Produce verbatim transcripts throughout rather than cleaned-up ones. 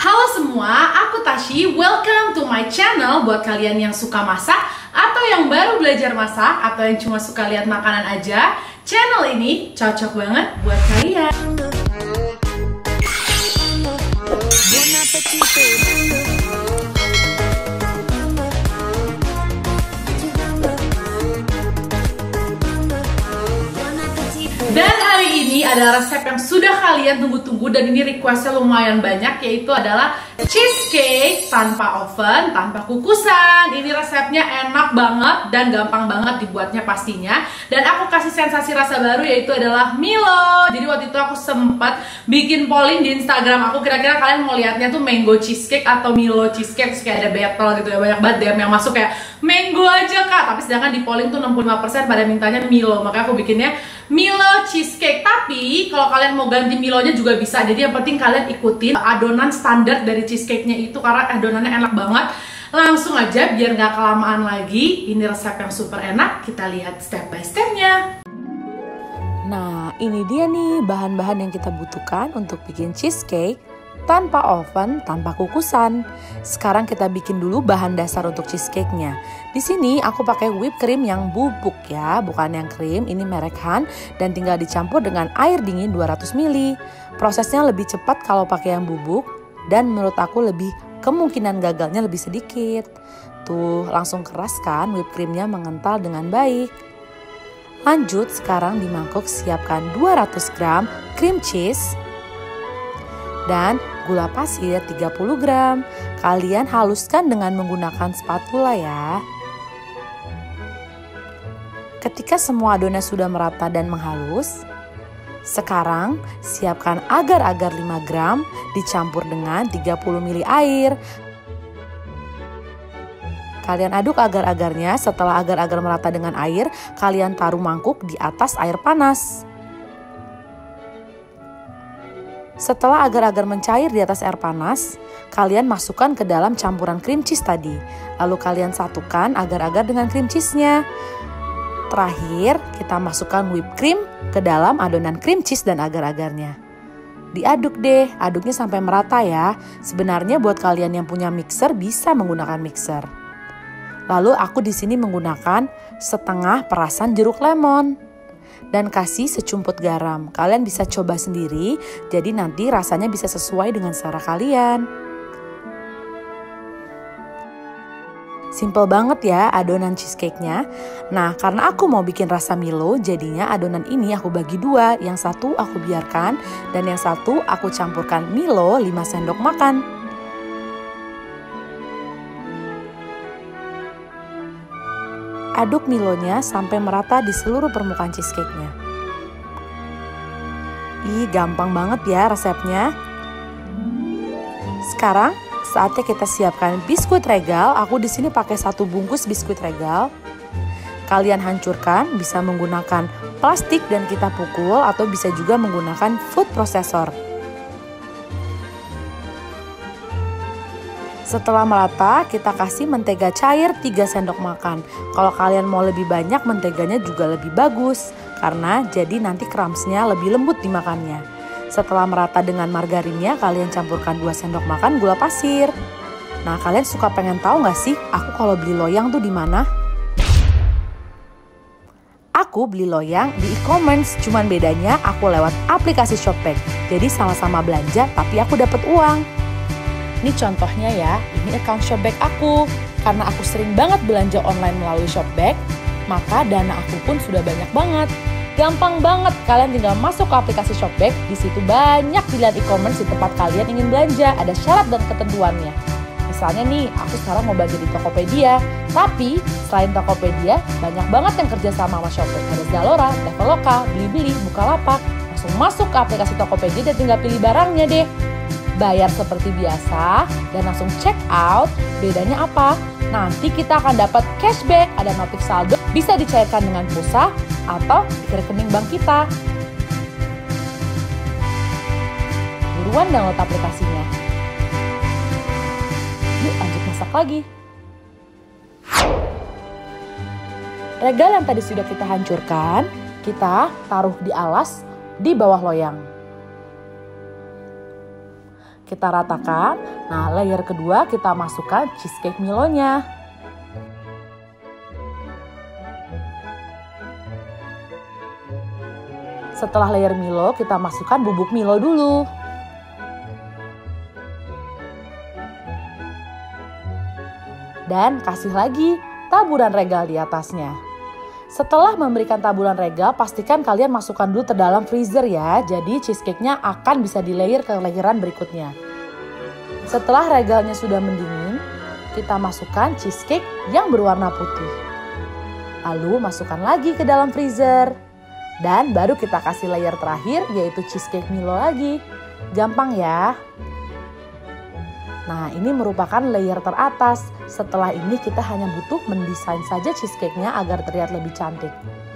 Halo semua, aku Tashi. Welcome to my channel. Buat kalian yang suka masak atau yang baru belajar masak atau yang cuma suka lihat makanan aja, channel ini cocok banget buat kalian. Dan hari ini adalah resep yang sudah kalian tunggu-tunggu dan ini requestnya lumayan banyak, yaitu adalah cheesecake tanpa oven, tanpa kukusan. Ini resepnya enak banget dan gampang banget dibuatnya pastinya. Dan aku kasih sensasi rasa baru, yaitu adalah Milo. Jadi waktu itu aku sempat bikin polling di Instagram aku, kira-kira kalian mau lihatnya tuh mango cheesecake atau Milo cheesecake. Terus kayak ada battle gitu ya, banyak banget D M yang masuk kayak mango aja kak. Tapi sedangkan di polling tuh enam puluh lima persen pada mintanya Milo, makanya aku bikinnya Milo cheesecake. Tapi kalau kalian mau ganti Milonya juga bisa. Jadi yang penting kalian ikutin adonan standar dari cheesecake-nya itu, karena adonannya enak banget. Langsung aja biar nggak kelamaan lagi. Ini resep yang super enak. Kita lihat step by step-nya. Nah, ini dia nih bahan-bahan yang kita butuhkan untuk bikin cheesecake tanpa oven, tanpa kukusan. Sekarang kita bikin dulu bahan dasar untuk cheesecake-nya. Di sini aku pakai whipped cream yang bubuk ya, bukan yang krim. Ini merek Han dan tinggal dicampur dengan air dingin dua ratus mililiter. Prosesnya lebih cepat kalau pakai yang bubuk dan menurut aku lebih kemungkinan gagalnya lebih sedikit. Tuh, langsung keras kan, whipped creamnya mengental dengan baik. Lanjut, sekarang di mangkuk siapkan dua ratus gram cream cheese dan gula pasir tiga puluh gram. Kalian haluskan dengan menggunakan spatula ya. Ketika semua adonan sudah merata dan menghalus, sekarang siapkan agar-agar lima gram dicampur dengan tiga puluh mililiter air. Kalian aduk agar-agarnya. Setelah agar-agar merata dengan air, kalian taruh mangkuk di atas air panas. Setelah agar-agar mencair di atas air panas, kalian masukkan ke dalam campuran cream cheese tadi. Lalu kalian satukan agar-agar dengan cream cheese-nya. Terakhir, kita masukkan whipped cream ke dalam adonan cream cheese dan agar-agarnya. Diaduk deh, aduknya sampai merata ya. Sebenarnya buat kalian yang punya mixer bisa menggunakan mixer. Lalu aku di sini menggunakan setengah perasan jeruk lemon. Dan kasih secumput garam. Kalian bisa coba sendiri, jadi nanti rasanya bisa sesuai dengan selera kalian. Simple banget ya adonan cheesecake-nya. Nah, karena aku mau bikin rasa Milo, jadinya adonan ini aku bagi dua. Yang satu aku biarkan, dan yang satu aku campurkan Milo lima sendok makan. Aduk Milonya sampai merata di seluruh permukaan cheesecake-nya. Ih, gampang banget ya resepnya. Sekarang saatnya kita siapkan biskuit regal. Aku di sini pakai satu bungkus biskuit regal. Kalian hancurkan, bisa menggunakan plastik dan kita pukul atau bisa juga menggunakan food processor. Setelah merata, kita kasih mentega cair tiga sendok makan. Kalau kalian mau lebih banyak, menteganya juga lebih bagus. Karena jadi nanti crumbs-nya lebih lembut dimakannya. Setelah merata dengan margarinnya, kalian campurkan dua sendok makan gula pasir. Nah, kalian suka pengen tahu nggak sih, aku kalau beli loyang tuh di mana? Aku beli loyang di e-commerce, cuman bedanya aku lewat aplikasi Shopback. Jadi sama-sama belanja, tapi aku dapat uang. Ini contohnya ya, ini account Shopback aku. Karena aku sering banget belanja online melalui Shopback, maka dana aku pun sudah banyak banget. Gampang banget, kalian tinggal masuk ke aplikasi Shopback. Di situ banyak pilihan e-commerce di tempat kalian ingin belanja. Ada syarat dan ketentuannya. Misalnya nih, aku sekarang mau belanja di Tokopedia. Tapi selain Tokopedia, banyak banget yang kerja sama sama Shopback. Ada Zalora, Traveloka, Blibli, Bukalapak. Langsung masuk ke aplikasi Tokopedia dan tinggal pilih barangnya deh. Bayar seperti biasa dan langsung check out. Bedanya apa? Nanti kita akan dapat cashback, ada notif saldo, bisa dicairkan dengan pulsa atau di rekening bank kita. Buruan download aplikasinya. Yuk lanjut masak lagi. Regal yang tadi sudah kita hancurkan, kita taruh di alas di bawah loyang. kita ratakan. Nah, layer kedua kita masukkan cheesecake Milonya. Setelah layer Milo, kita masukkan bubuk Milo dulu. Dan kasih lagi taburan regal di atasnya. Setelah memberikan taburan regal, pastikan kalian masukkan dulu ke dalam freezer ya. Jadi cheesecake-nya akan bisa di layer ke layeran berikutnya. Setelah regalnya sudah mendingin, kita masukkan cheesecake yang berwarna putih. Lalu masukkan lagi ke dalam freezer. Dan baru kita kasih layer terakhir, yaitu cheesecake Milo lagi. Gampang ya. Nah, ini merupakan layer teratas. Setelah ini kita hanya butuh mendesain saja cheesecake-nya agar terlihat lebih cantik.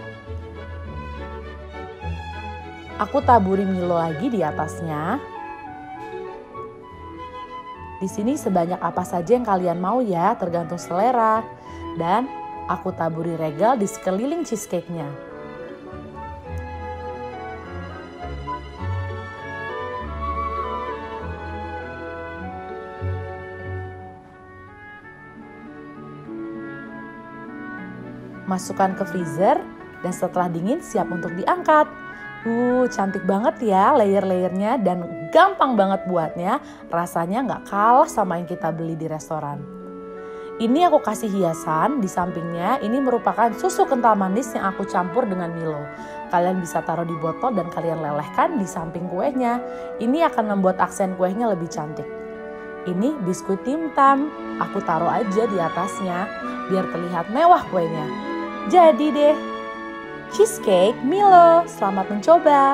Aku taburi Milo lagi di atasnya. Di sini sebanyak apa saja yang kalian mau ya, tergantung selera. Dan aku taburi regal di sekeliling cheesecake-nya. Masukkan ke freezer, dan setelah dingin siap untuk diangkat. Uh, cantik banget ya layer-layernya dan gampang banget buatnya. Rasanya nggak kalah sama yang kita beli di restoran. Ini aku kasih hiasan di sampingnya. Ini merupakan susu kental manis yang aku campur dengan Milo. Kalian bisa taruh di botol dan kalian lelehkan di samping kuenya. Ini akan membuat aksen kuenya lebih cantik. Ini biskuit Tim Tam. Aku taruh aja di atasnya biar terlihat mewah kuenya. Jadi deh, cheesecake Milo. Selamat mencoba.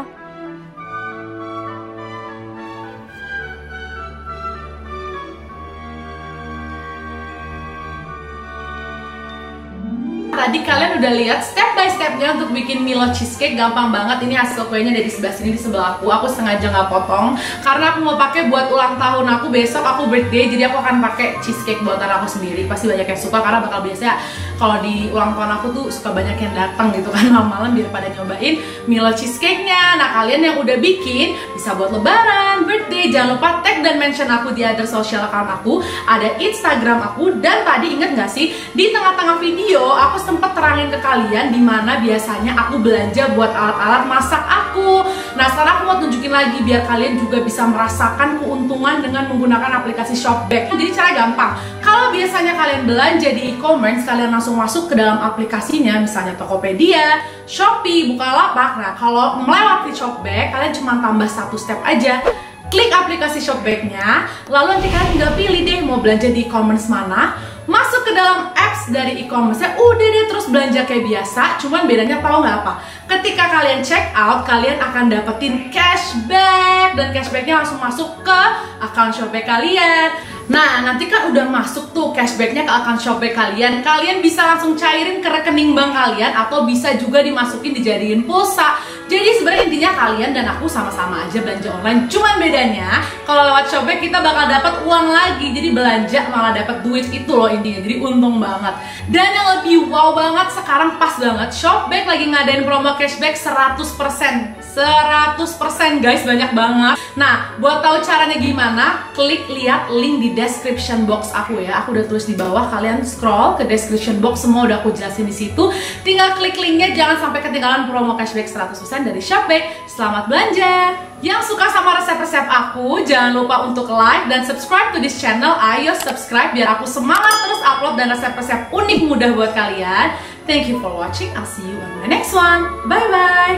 Tadi kalian udah lihat step by stepnya untuk bikin Milo cheesecake, gampang banget. Ini hasil kuenya dari sebelah sini, di sebelah aku. Aku sengaja nggak potong karena aku mau pakai buat ulang tahun aku besok. Aku birthday, jadi aku akan pakai cheesecake buatan aku sendiri. Pasti banyak yang suka karena bakal biasanya kalau di ulang tahun aku tuh suka banyak yang datang gitu kan malam-malam biar pada nyobain Milo cheesecake-nya. Nah, kalian yang udah bikin bisa buat lebaran, birthday, jangan lupa tag dan mention aku di other social account aku, ada Instagram aku. Dan tadi inget gak sih di tengah-tengah video aku sempat terangin ke kalian di mana biasanya aku belanja buat alat-alat masak aku. Nah, sekarang aku mau tunjukin lagi biar kalian juga bisa merasakan keuntungan dengan menggunakan aplikasi Shopback. Jadi cara gampang. Kalau biasanya kalian belanja di e-commerce, kalian langsung masuk ke dalam aplikasinya, misalnya Tokopedia, Shopee, Bukalapak. Nah, kalau melewati Shopback, kalian cuma tambah satu step aja. Klik aplikasi Shopback-nya, lalu nanti kalian tinggal pilih deh mau belanja di e-commerce mana. Masuk ke dalam apps dari e-commerce-nya, udah deh terus belanja kayak biasa. Cuman bedanya tahu nggak apa? Ketika kalian check out, kalian akan dapetin cashback. Dan cashbacknya langsung masuk ke account Shopback kalian. Nah, nanti kan udah masuk tuh cashbacknya ke account Shopback kalian. Kalian bisa langsung cairin ke rekening bank kalian, atau bisa juga dimasukin dijadiin pulsa. Jadi sebenarnya intinya kalian dan aku sama-sama aja belanja online. Cuman bedanya kalau lewat Shopback kita bakal dapat uang lagi. Jadi belanja malah dapat duit, itu loh intinya. Jadi untung banget. Dan yang lebih wow banget sekarang, pas banget Shopback lagi ngadain promo cashback seratus persen. seratus persen guys, banyak banget. Nah, buat tahu caranya gimana, klik lihat link di description box aku ya. Aku udah tulis di bawah, kalian scroll ke description box, semua udah aku jelasin di situ. Tinggal klik linknya, jangan sampai ketinggalan promo cashback seratus persen dari Shopback. Selamat belanja. Yang suka sama resep-resep aku, jangan lupa untuk like dan subscribe to this channel. Ayo subscribe biar aku semangat terus upload dan resep-resep unik mudah buat kalian. Thank you for watching. I'll see you on my next one. Bye bye.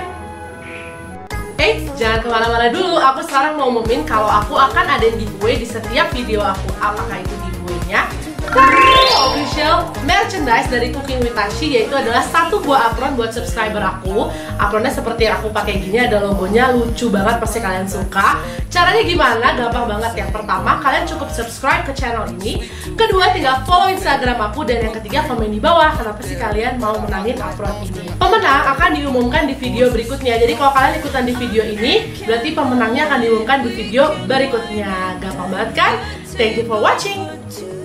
Eh, jangan kemana-mana dulu. Aku sekarang mau ngumumin kalau aku akan ada giveaway di setiap video aku. Apakah itu giveaway-nya? Official merchandise dari Cooking with Tashi, yaitu adalah satu buah apron buat subscriber aku. Apronnya seperti yang aku pakai gini, ada logonya, lucu banget, pasti kalian suka. Caranya gimana? Gampang banget. Yang pertama, kalian cukup subscribe ke channel ini. Kedua, tinggal follow Instagram aku. Dan yang ketiga, komen di bawah kenapa sih kalian mau menangin apron ini. Pemenang akan diumumkan di video berikutnya. Jadi kalau kalian ikutan di video ini, berarti pemenangnya akan diumumkan di video berikutnya. Gampang banget kan? Thank you for watching.